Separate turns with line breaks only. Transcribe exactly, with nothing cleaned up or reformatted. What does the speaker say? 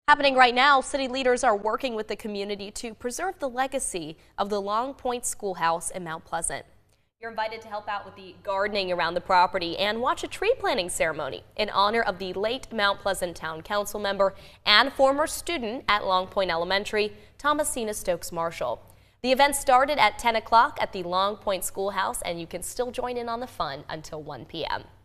Happening right now, city leaders are working with the community to preserve the legacy of the Long Point Schoolhouse in Mount Pleasant. You're invited to help out with the gardening around the property and watch a tree planting ceremony in honor of the late Mount Pleasant Town Council member and former student at Long Point Elementary, Thomasina Stokes Marshall. The event started at ten o'clock at the Long Point Schoolhouse, and you can still join in on the fun until one p m